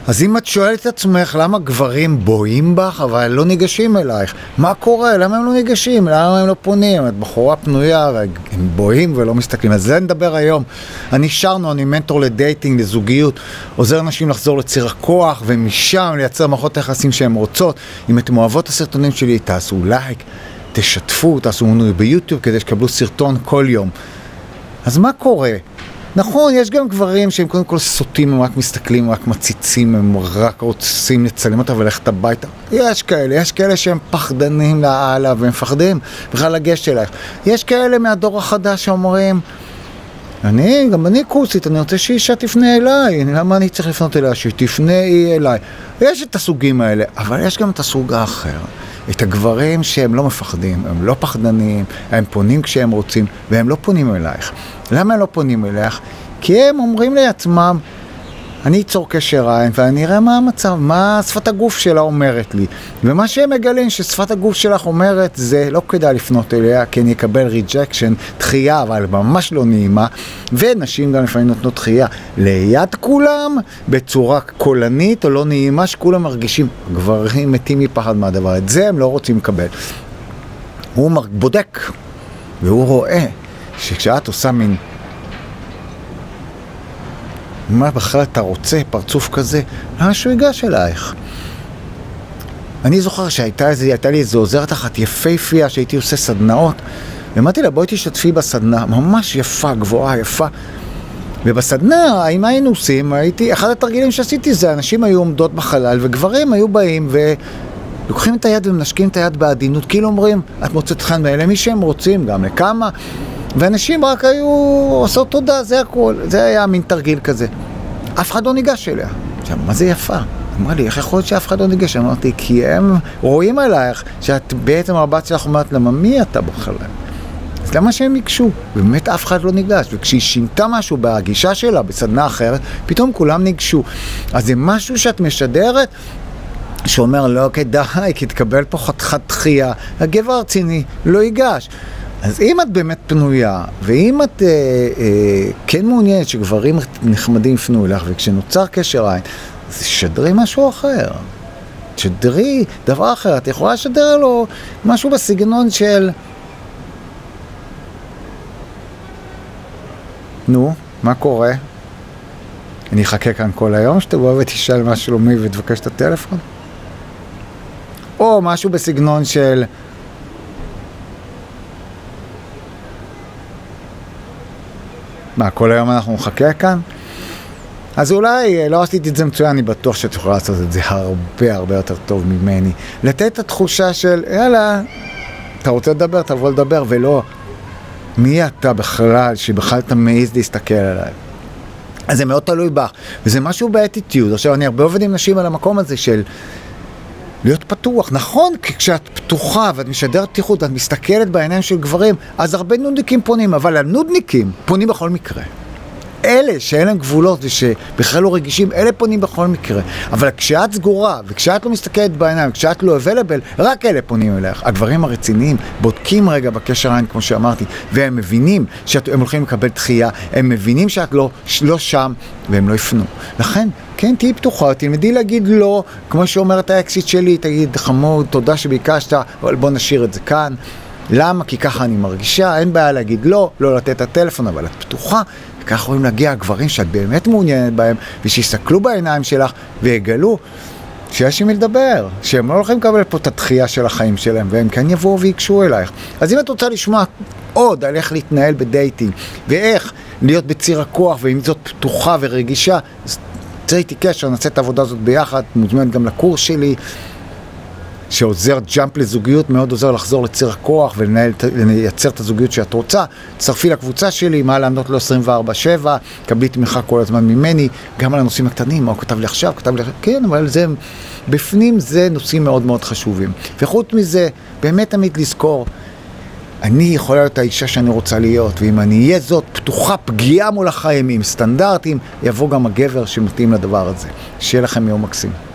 אז אם את שואלת את עצמך למה גברים בואים בך אבל לא ניגשים אלייך, מה קורה? למה הם לא ניגשים? למה הם לא פונים? את בחורה פנויה והם בואים ולא מסתכלים. אז זה נדבר היום. אני מנטור לדייטינג, לזוגיות, עוזר אנשים לחזור לציר הכוח ומשם לייצר מערכות היחסים שהן רוצות. אם אתם אוהבות הסרטונים שלי, תעשו לייק, תשתפו, תעשו מנוי ביוטיוב כדי שתקבלו סרטון כל יום. אז מה קורה? נכון, יש גם גברים שהם קודם כל סוטים, הם רק מסתכלים, רק מציצים, הם רק רוצים לצלם אותה ולכת הביתה. יש כאלה שהם פחדנים להעלה והם מפחדים בכלל לגשת אלייך. יש כאלה מהדור החדש שאומרים, גם אני קורסית, אני רוצה שאישה תפנה אליי, למה אני צריך לפנות אליה? שתפנה אליי. יש את הסוגים האלה, אבל יש גם את הסוג האחר. את הגברים שהם לא מפחדים, הם לא פחדנים, הם פונים כשהם רוצים, והם לא פונים אלייך. למה הם לא פונים אלייך? כי הם אומרים לעצמם, אני אצור קשר עין ואני אראה מה המצב, מה שפת הגוף שלה אומרת לי. ומה שהם מגלים ששפת הגוף שלך אומרת, זה לא כדאי לפנות אליה, כי אני אקבל ריג'קשן, דחייה, אבל ממש לא נעימה. ונשים גם לפעמים נותנות דחייה ליד כולם, בצורה קולנית או לא נעימה, שכולם מרגישים, גברים מתים מפחד מהדבר. את זה הם לא רוצים לקבל. הוא בודק, והוא רואה שכשאת עושה מין מה בכלל אתה רוצה, פרצוף כזה, למה שהוא ייגש אלייך? אני זוכר שהייתה לי איזו עוזרת אחת יפהפייה שהייתי עושה סדנאות, ואמרתי לה, בואי תשתפי בסדנה, ממש יפה, גבוהה, יפה. ובסדנה, אם היינו עושים, אחד התרגילים שעשיתי זה, אנשים היו עומדות בחלל, וגברים היו באים ולוקחים את היד ומנשקים את היד בעדינות, כאילו אומרים, את מוצאת חן מאלה, מי שהם רוצים, גם לכמה, ואנשים רק היו עושות תודה, זה הכל. זה היה מין תרגיל כזה. אף אחד לא ניגש אליה. עכשיו, מה זה יפה? אמרה לי, איך יכול להיות שאף אחד לא ניגש? אמרתי, כי הם רואים עלייך שאת בעצם הבת שלך אומרת למה, מי אתה בכלל? אז למה שהם ניגשו? ובאמת אף אחד לא ניגש. וכשהיא שינתה משהו בהגישה שלה, בסדנה אחרת, פתאום כולם ניגשו. אז זה משהו שאת משדרת, שאומר, לא כדאי, כי תקבל פה חתיכת דחייה. הגבר הרציני לא ייגש. אז אם את באמת פנויה, ואם את כן מעוניינת שגברים נחמדים יפנו אליך, וכשנוצר קשר עין, אז שדרי משהו אחר. שדרי דבר אחר. את יכולה לשדר לו משהו בסגנון של נו, מה קורה? אני אחכה כאן כל היום, שתבוא ותשאל מה שלומי ותבקש את הטלפון? או משהו בסגנון של מה, כל היום אנחנו נחכה כאן? אז אולי לא עשיתי את זה מצוין, אני בטוח שאת יכולה לעשות את זה הרבה יותר טוב ממני. לתת את התחושה של, יאללה, אתה רוצה לדבר, תבוא לדבר, ולא, מי אתה בכלל, שבכלל אתה מעיז להסתכל עליי? אז זה מאוד תלוי בך, וזה משהו באטיטיוד. עכשיו, אני הרבה עובד עם נשים על המקום הזה של להיות פתוח. נכון, כשאת פתוחה ואת משדרת פתיחות, ואת מסתכלת בעיניים של גברים, אז הרבה נודניקים פונים, אבל הנודניקים פונים בכל מקרה. אלה שאין להם גבולות ושבכלל לא רגישים, אלה פונים בכל מקרה. אבל כשאת סגורה וכשאת לא מסתכלת בעיניים, כשאת לא available, רק אלה פונים אליך. הגברים הרציניים בודקים רגע בקשר עין, כמו שאמרתי, והם מבינים שהם הולכים לקבל דחייה, הם מבינים שאת לא שם, והם לא יפנו. לכן, כן, תהי פתוחה, תלמדי להגיד לא, כמו שאומרת האקסיט שלי, תגיד חמוד, תודה שביקשת, אבל בוא נשאיר את זה כאן. למה? כי ככה אני מרגישה, אין בעיה להגיד לא, לא לתת את הטלפון, אבל את פתוחה, וכך יכולים להגיע הגברים שאת באמת מעוניינת בהם, ושיסתכלו בעיניים שלך, ויגלו שיש עם לדבר, שהם לא הולכים לקבל פה את הדחייה של החיים שלהם, והם כן יבואו ויקשו אלייך. אז אם את רוצה לשמוע עוד על איך להתנהל בדייטינג, ואיך להיות בציר הכוח, ואם זאת פתוחה ורגישה, אז תראי איתי קשר, נעשה את העבודה הזאת ביחד, מוזמנת גם לקורס שלי, שעוזר ג'אמפ לזוגיות, מאוד עוזר לחזור לציר הכוח ולייצר את הזוגיות שאת רוצה. תצטרפי לקבוצה שלי, מה לענות לו 24/7, קבלי תמיכה כל הזמן ממני, גם על הנושאים הקטנים, מה הוא כתב לי עכשיו, כן, אבל זה, בפנים זה נושאים מאוד מאוד חשובים. וחוץ מזה, באמת תמיד לזכור, אני יכולה להיות האישה שאני רוצה להיות, ואם אני אהיה זאת פתוחה, פגיעה מול החיים עם סטנדרטים, יבוא גם הגבר שמתאים לדבר הזה. שיהיה לכם יום מקסים.